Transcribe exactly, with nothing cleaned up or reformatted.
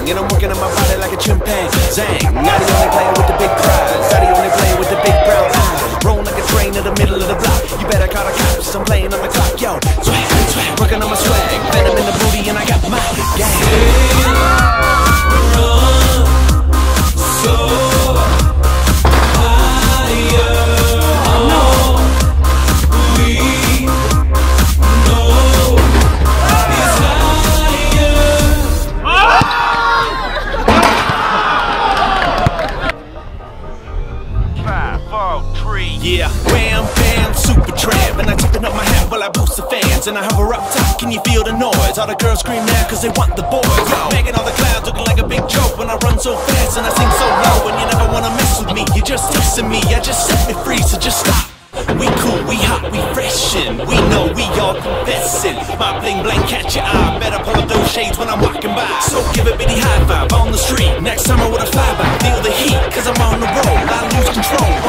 and I'm working on my body like a chimpanzee. Now the only player with the big prize, now the only player with the big brown eyes. Roll like a train in the middle of the block. You better call the cops, I'm playing on the clock. Yo, swag, swag, working on my swag. Venom in the booty and I got my gang. Yeah, wham, bam, super tramp. And I tipping up my hat while I boost the fans. And I hover up top, can you feel the noise? All the girls scream now cause they want the boys. Yo, making all the clouds looking like a big joke. When I run so fast and I sing so low. And you never wanna mess with me, you're just dissing me. I just set me free, so just stop. We cool, we hot, we freshin'. We know we all confessin'. My bling bling catch your eye. Better pull up those shades when I'm walking by. So give a bitty high five on the street. Next summer with a flyby, feel the heat, cause I'm on the road. I lose control.